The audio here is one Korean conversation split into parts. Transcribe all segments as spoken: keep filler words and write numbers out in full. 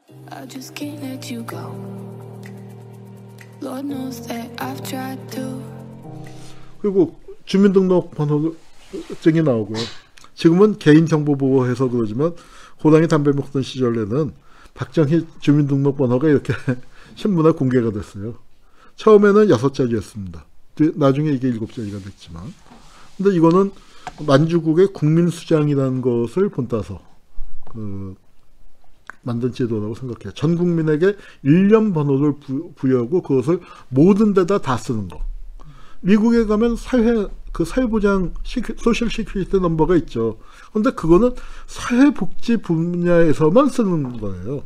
I just can't let you go. Lord knows that I've tried to. 그리고 주민등록번호증이 나오고요. 지금은 개인정보보호해서 그러지만 호당이 담배 먹던 시절에는 박정희 주민등록번호가 이렇게 신문에 공개가 됐어요. 처음에는 여섯 자리였습니다. 나중에 이게 일곱 자리가 됐지만. 근데 이거는 만주국의 국민수장이라는 것을 본따서 그 만든 제도라고 생각해요. 전 국민에게 일련 번호를 부, 부여하고 그것을 모든 데다 다 쓰는 거. 미국에 가면 사회 그 사회보장 시큐, 소셜 시큐리티 넘버가 있죠. 그런데 그거는 사회복지 분야에서만 쓰는 거예요.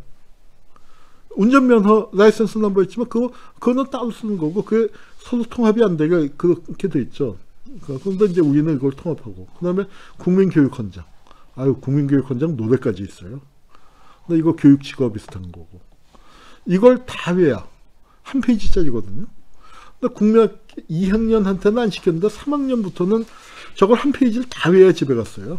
운전면허 라이센스 넘버 있지만 그거 그거는 따로 쓰는 거고 그게 서로 통합이 안 되게 그렇게 돼 있죠. 그런데 이제 우리는 이걸 통합하고 그다음에 국민교육헌장. 아유 국민교육헌장 노래까지 있어요. 근데 이거 교육직업 비슷한 거고 이걸 다 외야 한 페이지짜리거든요. 근데 국민학교 이 학년한테는 안 시켰는데 삼 학년부터는 저걸 한 페이지를 다 외야 집에 갔어요.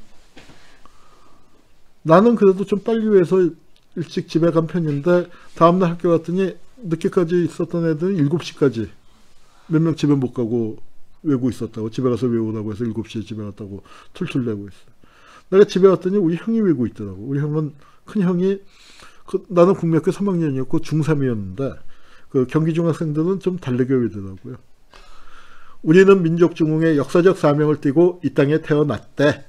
나는 그래도 좀 빨리 외워서 일찍 집에 간 편인데 다음날 학교 갔더니 늦게까지 있었던 애들은 일곱 시까지 몇 명 집에 못 가고 외우고 있었다고. 집에 가서 외우라고 해서 일곱 시에 집에 갔다고 툴툴 내고 있어요. 내가 집에 갔더니 우리 형이 외우고 있더라고. 우리 형은 큰 형이 그, 나는 국민학교 삼 학년이었고 중삼이었는데 그 경기중학생들은 좀 다르게 외우더라고요. 우리는 민족중흥의 역사적 사명을 띠고 이 땅에 태어났대.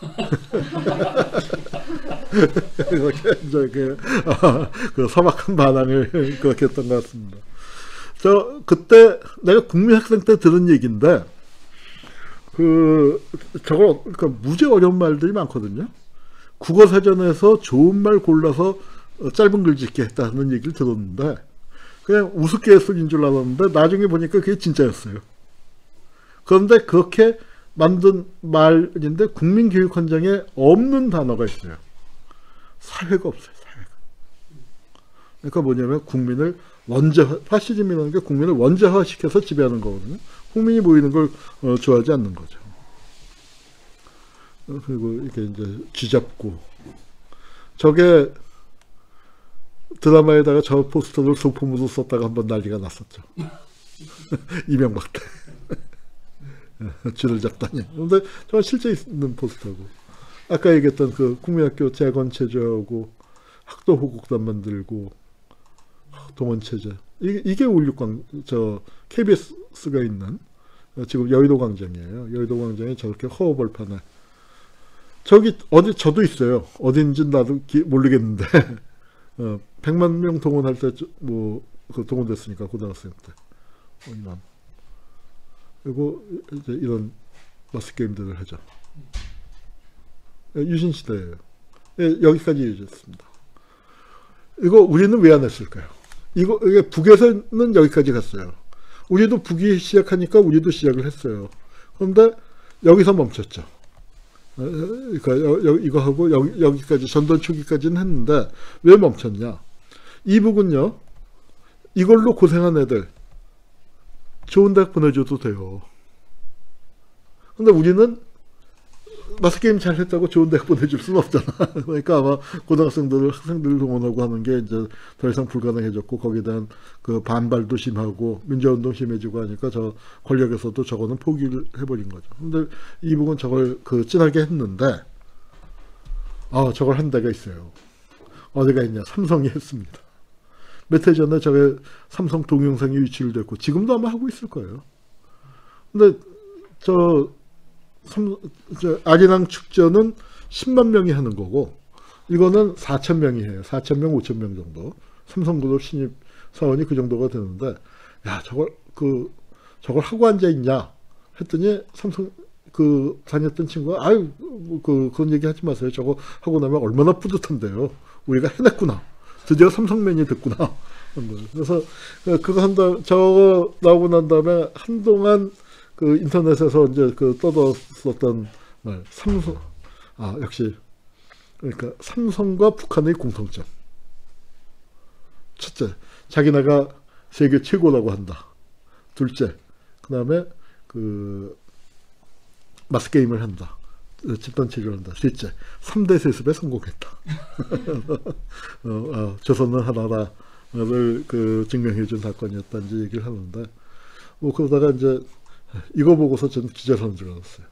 그렇게 이제 그, 어, 그 서막한 반항을 그렇게 했던 것 같습니다. 저 그때 내가 국민학생 때 들은 얘기인데 그 저걸 그러니까 무지 어려운 말들이 많거든요. 국어사전에서 좋은 말 골라서 짧은 글 짓게 했다는 얘기를 들었는데 그냥 우스갯소리인 줄 알았는데 나중에 보니까 그게 진짜였어요. 그런데 그렇게 만든 말인데 국민교육헌장에 없는 단어가 있어요. 사회가 없어요. 사회가. 그러니까 뭐냐면 국민을 원자 파시즘이라는 게 국민을 원자화시켜서 지배하는 거거든요. 국민이 모이는 걸 어, 좋아하지 않는 거죠. 그리고 이게 이제 쥐잡고 저게 드라마에다가 저 포스터를 소품으로 썼다가 한번 난리가 났었죠. 이명박 때 쥐를 잡다니. 근데 정말 실제 있는 포스터고 아까 얘기했던 그 국민학교 재건체제하고 학도 호국단 만들고 동원체제 이게, 이게 오일육광 저 케이비에스가 있는 지금 여의도 광장이에요. 여의도 광장에 저렇게 허허벌판에 저기 어디 저도 있어요. 어딘지 나도 기, 모르겠는데 어, 백만 명 동원할 때 뭐 그 동원됐으니까 고등학생 때 어, 이만. 그리고 이제 이런 마스 게임들을 하죠. 유신 시대예요. 예, 여기까지 이어졌습니다. 이거 우리는 왜 안 했을까요? 이거 이게 북에서는 여기까지 갔어요. 우리도 북이 시작하니까 우리도 시작을 했어요. 그런데 여기서 멈췄죠. 그러니까 이거 하고 여기, 여기까지 전던 초기까지는 했는데 왜 멈췄냐? 이북은요 이걸로 고생한 애들 좋은 대학 보내줘도 돼요. 근데 우리는 마스게임 잘했다고 좋은 대학 보내줄 수는 없잖아. 그러니까 아마 고등학생들을 학생들을 동원하고 하는 게 이제 더 이상 불가능해졌고 거기에 대한 그 반발도 심하고 민주화운동 심해지고 하니까 저 권력에서도 저거는 포기를 해버린 거죠. 근데 이북은 저걸 그 진하게 했는데 아 저걸 한 데가 있어요. 어디가 있냐? 삼성이 했습니다. 몇 해 전에 저게 삼성 동영상이 유출이 됐고 지금도 아마 하고 있을 거예요. 근데 저 삼, 저 아리랑 축전은 십만 명이 하는 거고 이거는 사천 명이 해요. 사천 명, 오천 명 정도. 삼성그룹 신입 사원이 그 정도가 되는데 야 저걸 그 저걸 하고 앉아 있냐 했더니 삼성 그 다녔던 친구가 아유 그 그런 얘기 하지 마세요. 저거 하고 나면 얼마나 뿌듯한데요. 우리가 해냈구나. 드디어 삼성맨이 됐구나. 그래서 그거 한다 저거 나오고 난 다음에 한동안 그 인터넷에서 이제 그 떠들었었던 말 삼성 아 역시 그러니까 삼성과 북한의 공통점 첫째 자기네가 세계 최고라고 한다. 둘째 그 다음에 그 마스 게임을 한다. 집단 체류를 한다. 셋째, 삼 대 세습에 성공했다. 어, 어, 조선은 하나다를 그 증명해준 사건이었다 이제 얘기를 하는데, 뭐 그러다가 이제 이거 보고서 전 기절하는 줄 알았어요.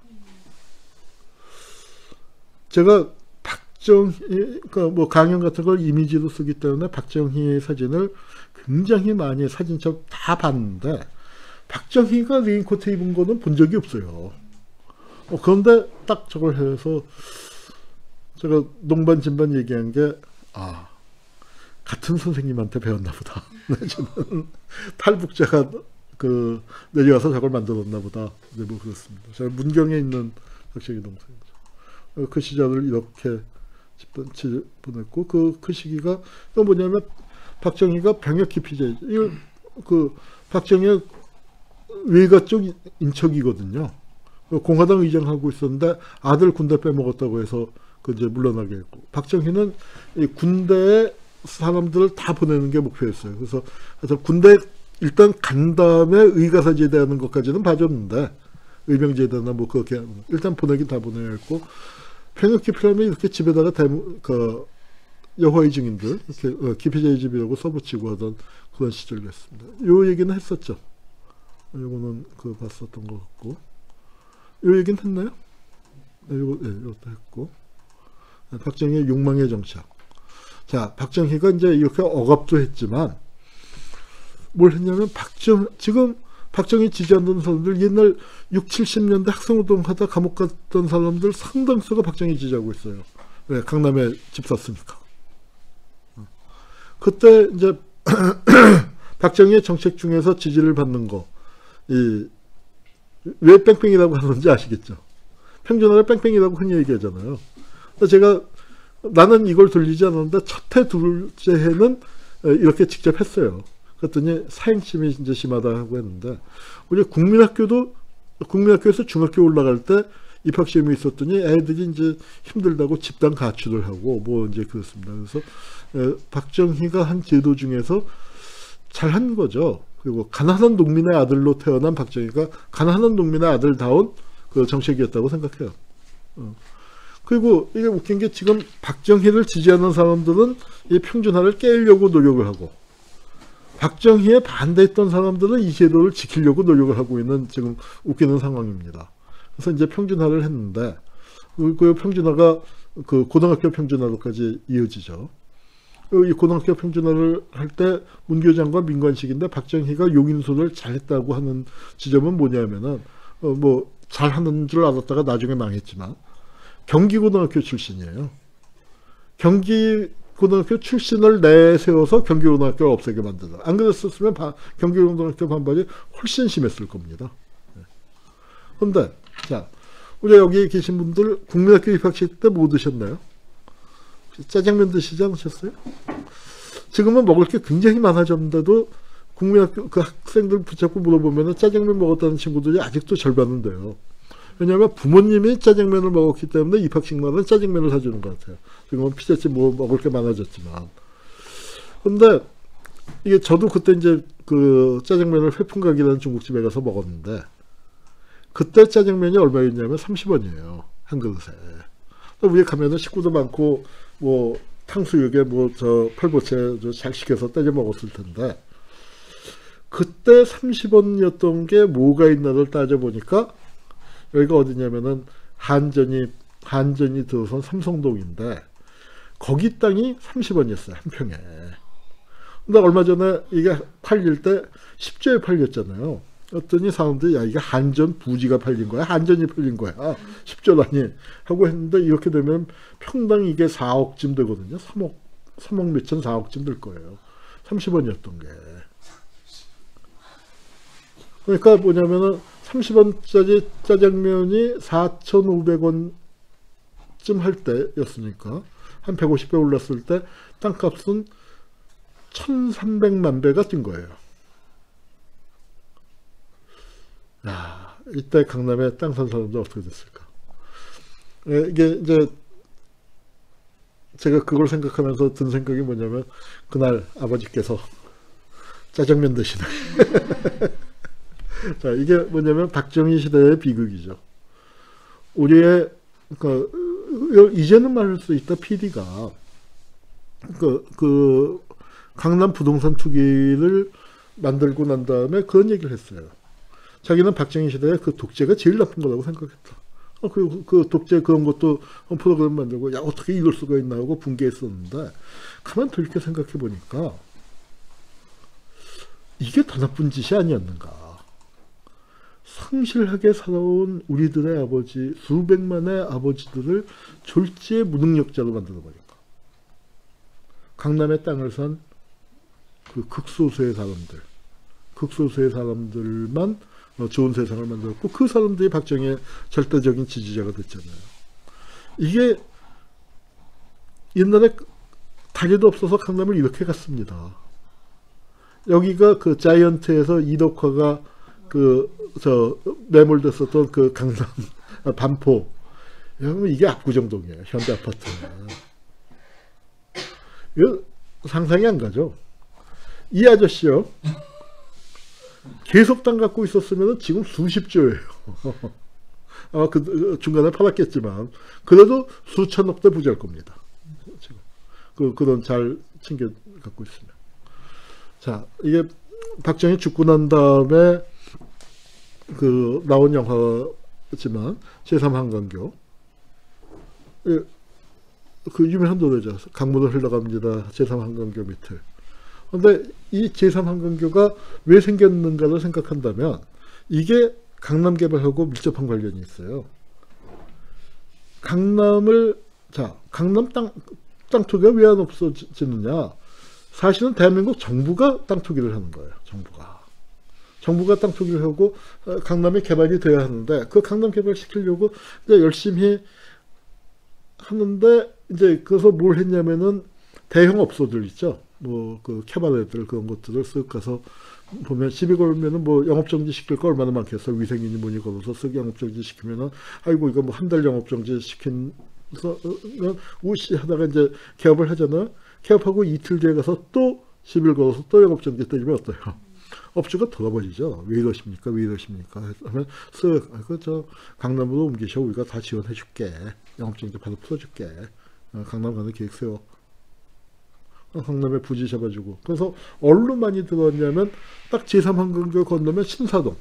제가 박정희, 그러니까 뭐 강연 같은 걸 이미지로 쓰기 때문에 박정희의 사진을 굉장히 많이 사진첩 다 봤는데, 박정희가 레인코트 입은 거는 본 적이 없어요. 어, 그런데 딱 저걸 해서 제가 농반 진반 얘기한 게, 아, 같은 선생님한테 배웠나 보다. 저는 탈북자가 그 내려와서 저걸 만들었나 보다. 네, 뭐 그렇습니다. 제가 문경에 있는 박정희 동생이죠. 그 시절을 이렇게 집단체 보냈고, 그, 그 시기가 또 뭐냐면 박정희가 병역 기피제, 이거 그 박정희 외가 쪽 인척이거든요. 공화당 의장하고 있었는데 아들 군대 빼먹었다고 해서 그 이제 물러나게 했고, 박정희는 이 군대에 사람들을 다 보내는 게 목표였어요. 그래서, 그래서 군대 일단 간 다음에 의가사 제대하는 것까지는 봐줬는데, 의병 제대나 뭐 그렇게 일단 보내긴 다 보내야 했고, 병역 기피라면 이렇게 집에다가 대무, 그 여호와의 증인들 이렇게 어, 기피자의 집이라고 써붙이고 하던 그런 시절이었습니다. 요 얘기는 했었죠. 요거는 그 봤었던 것 같고, 요 얘기는 했나요? 네, 요거, 네, 요것도 했고, 네, 박정희의 욕망의 정착. 자, 박정희가 이제 이렇게 억압도 했지만, 뭘 했냐면, 박정, 지금 박정희 지지하는 사람들, 옛날 육, 칠십 년대 학생운동 하다 감옥 갔던 사람들 상당수가 박정희 지지하고 있어요. 왜? 강남에 집 샀으니까. 그때 이제, 박정희의 정책 중에서 지지를 받는 거, 이, 왜 뺑뺑이라고 하는지 아시겠죠? 평준화를 뺑뺑이라고 흔히 얘기하잖아요. 제가 나는 이걸 돌리지 않았는데 첫 해, 둘째 해는 이렇게 직접 했어요. 그랬더니 사행심이 이제 심하다고 했는데, 우리 국민학교도 국민학교에서 중학교 올라갈 때 입학시험이 있었더니 애들이 이제 힘들다고 집단 가출을 하고 뭐 이제 그렇습니다. 그래서 박정희가 한 제도 중에서 잘한 거죠. 그리고 가난한 농민의 아들로 태어난 박정희가 가난한 농민의 아들다운 그 정책이었다고 생각해요. 어. 그리고 이게 웃긴 게, 지금 박정희를 지지하는 사람들은 이 평준화를 깨려고 노력을 하고, 박정희에 반대했던 사람들은 이 제도를 지키려고 노력을 하고 있는 지금 웃기는 상황입니다. 그래서 이제 평준화를 했는데, 그 평준화가 그 고등학교 평준화로까지 이어지죠. 이 고등학교 평준화를 할 때 문교장과 민관식인데, 박정희가 용인소를 잘했다고 하는 지점은 뭐냐면은, 어 뭐 잘하는 줄 알았다가 나중에 망했지만, 경기고등학교 출신이에요. 경기고등학교 출신을 내세워서 경기고등학교를 없애게 만들다. 안 그랬었으면 바, 경기고등학교 반발이 훨씬 심했을 겁니다. 그런데 자, 우리 여기 계신 분들 국민학교 입학식 때 뭐 드셨나요? 짜장면 드시지 않으셨어요? 지금은 먹을 게 굉장히 많아졌는데도 국민학교 그 학생들 붙잡고 물어보면 짜장면 먹었다는 친구들이 아직도 절반은 돼요. 왜냐하면 부모님이 짜장면을 먹었기 때문에 입학식마다 짜장면을 사주는 것 같아요. 지금은 피자집 뭐 먹을 게 많아졌지만. 근데 이게 저도 그때 이제 그 짜장면을 회풍각이라는 중국집에 가서 먹었는데, 그때 짜장면이 얼마였냐면 삼십 원이에요. 한 그릇에. 위에 가면은 식구도 많고, 뭐 탕수육에 뭐 저 펄보채 잘 시켜서 때려 먹었을 텐데, 그때 삼십 원이었던 게 뭐가 있나를 따져보니까, 여기가 어디냐면은 한전이 한전이 들어선 삼성동인데, 거기 땅이 삼십 원이었어요, 한 평에. 근데 얼마 전에 이게 팔릴 때 십 조에 팔렸잖아요. 그랬더니 사람들이, 야, 이게 한전 부지가 팔린 거야? 한전이 팔린 거야? 십 조라니? 하고 했는데, 이렇게 되면 평당 이게 사억쯤 되거든요. 삼억, 삼억 몇천, 사억쯤 될 거예요. 삼십 원이었던 게. 그러니까 뭐냐면은, 삼십 원짜리 짜장면이 사천오백 원쯤 할 때였으니까, 한 백오십 배 올랐을 때 땅값은 천삼백만 배가 뛴 거예요. 야, 이때 강남에 땅 산 사람들 어떻게 됐을까? 이게 이제 제가 그걸 생각하면서 든 생각이 뭐냐면, 그날 아버지께서 짜장면 드시네. 자, 이게 뭐냐면 박정희 시대의 비극이죠. 우리의 그러니까 이제는 말할 수 있다. 피디가 그, 그 강남 부동산 투기를 만들고 난 다음에 그런 얘기를 했어요. 자기는 박정희 시대에 그 독재가 제일 나쁜 거라고 생각했다. 어, 그, 그 독재 그런 것도 프로그램 만들고 야 어떻게 이럴 수가 있나 하고 분개했었는데 가만 돌이켜 생각해 보니까 이게 더 나쁜 짓이 아니었는가. 성실하게 살아온 우리들의 아버지, 수백만의 아버지들을 졸지의 무능력자로 만들어버린가. 강남의 땅을 산 그 극소수의 사람들, 극소수의 사람들만 좋은 세상을 만들었고 그 사람들이 박정희의 절대적인 지지자가 됐잖아요. 이게 옛날에 다리도 없어서 강남을 이렇게 갔습니다. 여기가 그 자이언트에서 이덕화가 그 저 매몰됐었던 그 강남 반포. 여러분 이게 압구정동이에요. 현대 아파트는. 이거 상상이 안 가죠. 이 아저씨요. 계속 땅 갖고 있었으면 지금 수십조예요. 아마 그 중간에 팔았겠지만 그래도 수천억 대 부자일 겁니다. 지금 그 그런 잘 챙겨 갖고 있으면. 자, 이게 박정희 죽고 난 다음에 그 나온 영화지만 제삼 한강교 그 유명한 노래죠. 강물을 흘러갑니다. 제삼 한강교 밑을. 근데 이 제삼 한강교가 왜 생겼는가를 생각한다면 이게 강남 개발하고 밀접한 관련이 있어요. 강남을 자 강남 땅, 땅 투기가 왜 안 없어지느냐. 사실은 대한민국 정부가 땅 투기를 하는 거예요. 정부가. 정부가 땅 투기를 하고 강남이 개발이 돼야 하는데 그 강남 개발시키려고 이제 열심히 하는데 이제 그래서 뭘 했냐면은 대형 업소들 있죠. 뭐 그 캐바레들 그런 것들을 쓱 가서 보면 시비 걸면은 뭐 영업정지 시킬 거 얼마나 많겠어. 위생인이 뭐니 걸어서 쓱 영업정지 시키면은 아이고 이거 뭐 한 달 영업정지 시킨서 우시 하다가 이제 개업을 하잖아. 개업하고 이틀 뒤에 가서 또 시비를 걸어서 또 영업정지 때리면 어때요? 업주가 돌아버리죠. 왜 이러십니까? 왜 이러십니까? 하면 쓱 아, 저 강남으로 옮기셔. 우리가 다 지원해 줄게. 영업정지 바로 풀어줄게. 어, 강남 가는 계획 세워. 강남에 부지 잡아주고. 그래서 어디로 많이 들어왔냐면 딱 제삼 한강교 건너면 신사동.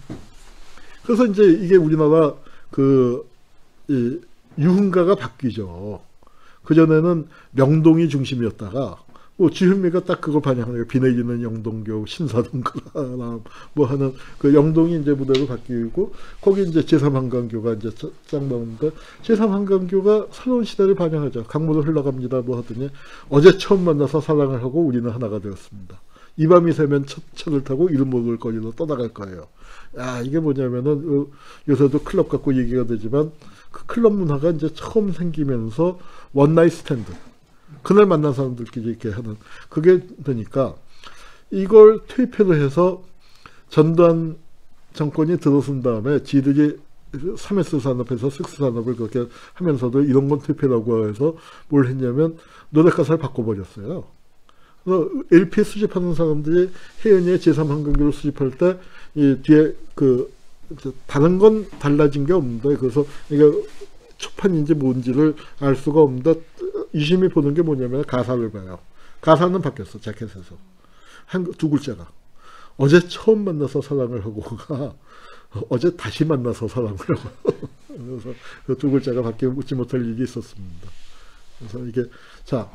그래서 이제 이게 우리나라 그 이 유흥가가 바뀌죠. 그전에는 명동이 중심이었다가 뭐 주현미가 딱 그걸 반영하는 거예요. 비 내리는 영동교, 신사동 그라람 뭐 하는 그 영동이 이제 무대로 바뀌고 거기 이제 제삼 한강교가 이제 쫙 나오는데 제삼 한강교가 새로운 시대를 반영하죠. 강물을 흘러갑니다. 뭐 하더니 어제 처음 만나서 사랑을 하고 우리는 하나가 되었습니다. 이 밤이 새면 첫 차를 타고 이름 모를 거리로 떠나갈 거예요. 야 이게 뭐냐면은 요새도 클럽 갖고 얘기가 되지만 그 클럽 문화가 이제 처음 생기면서 원나잇 스탠드. 그날 만난 사람들끼리 이렇게 하는 그게 되니까 이걸 퇴폐로 해서 전두환 정권이 들어선 다음에 지들이 삼 에스 산업에서 식스 산업을 그렇게 하면서도 이런 건 퇴폐라고 해서 뭘 했냐면 노래 가사를 바꿔버렸어요. 그래서 엘피 수집하는 사람들이 혜연이의 제삼 한강교를 수집할 때 이 뒤에 그 다른 건 달라진 게 없는데 그래서 이게 초판인지 뭔지를 알 수가 없는데 유심히 보는 게 뭐냐면 가사를 봐요. 가사는 바뀌었어. 자켓에서. 한 두 글자가 어제 처음 만나서 사랑을 하고가 어제 다시 만나서 사랑을 하고 그래서 그 두 글자가 바뀌지 못할 일이 있었습니다. 그래서 이게 자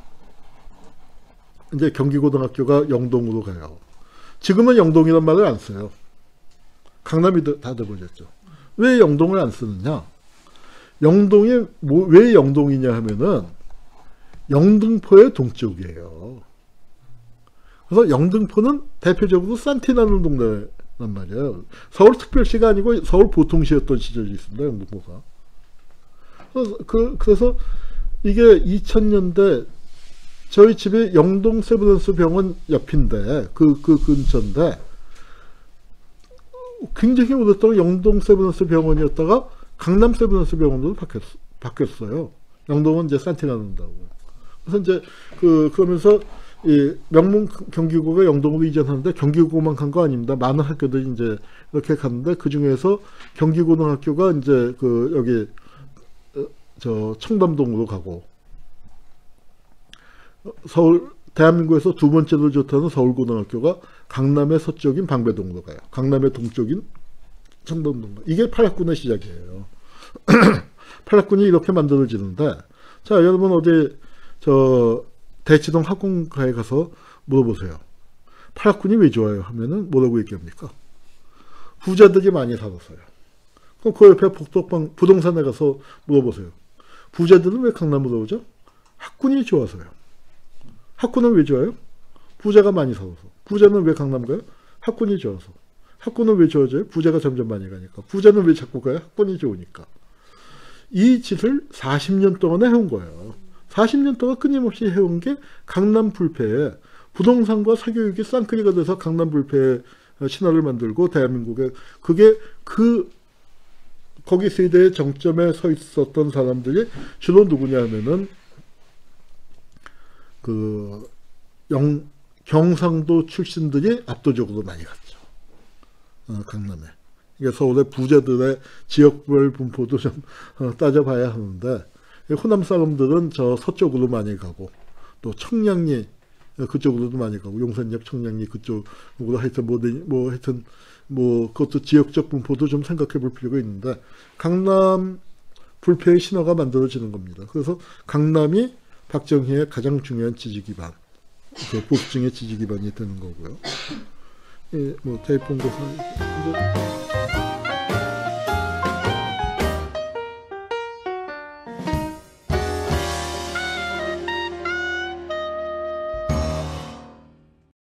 이제 경기고등학교가 영동으로 가요. 지금은 영동이란 말을 안 써요. 강남이 다 돼버렸죠. 왜 영동을 안 쓰느냐? 영동이 뭐, 왜 영동이냐 하면은 영등포의 동쪽이에요. 그래서 영등포는 대표적으로 산티 나는 동네란 말이에요. 서울특별시가 아니고 서울보통시였던 시절이 있습니다. 영등포가. 그래서, 그, 그래서 이게 이천 년대 저희 집이 영동 세브란스 병원 옆인데 그, 그 근처인데 굉장히 오랫동안 영동 세브란스 병원이었다가 강남 세브란스 병원으로 바뀌었, 바뀌었어요. 영동은 이제 산티 나는다고. 그래서 이제 그 그러면서 이 명문 경기고가 영동으로 이전하는데 경기고만 간 거 아닙니다. 많은 학교들이 이제 이렇게 갔는데 그 중에서 경기고등학교가 이제 그 여기 저 청담동으로 가고, 서울 대한민국에서 두 번째로 좋다는 서울고등학교가 강남의 서쪽인 방배동으로 가요. 강남의 동쪽인 청담동. 이게 팔학군의 시작이에요. 팔학군이 이렇게 만들어지는데, 자, 여러분 어디 저 대치동 학원가에 가서 물어보세요. 팔학군이 왜 좋아요? 하면은 뭐라고 얘기합니까? 부자들이 많이 살았어요. 그럼 그 옆에 복덕방 부동산에 가서 물어보세요. 부자들은 왜 강남으로 오죠? 학군이 좋아서요. 학군은 왜 좋아요? 부자가 많이 살아서. 부자는 왜 강남 가요? 학군이 좋아서. 학군은 왜 좋아져요? 부자가 점점 많이 가니까. 부자는 왜 자꾸 가요? 학군이 좋으니까. 이 짓을 사십 년 동안에 해온 거예요. 사십 년 동안 끊임없이 해온 게 강남 불패에 부동산과 사교육이 쌍끌이가 돼서 강남 불패의 신화를 만들고 대한민국에, 그게 그 거기 세대의 정점에 서 있었던 사람들이 주로 누구냐 하면은 그 영, 경상도 출신들이 압도적으로 많이 갔죠. 어, 강남에. 이게 서울의 부자들의 지역별 분포도 좀 어, 따져봐야 하는데, 호남 사람들은 저 서쪽으로 많이 가고, 또 청량리 그쪽으로도 많이 가고, 용산역 청량리 그쪽으로 하여튼 뭐, 뭐 하여튼 뭐 그것도 지역적 분포도 좀 생각해 볼 필요가 있는데, 강남 불패의 신화가 만들어지는 겁니다. 그래서 강남이 박정희의 가장 중요한 지지 기반, 그 보수층의 지지 기반이 되는 거고요. 예, 뭐 대입 본고사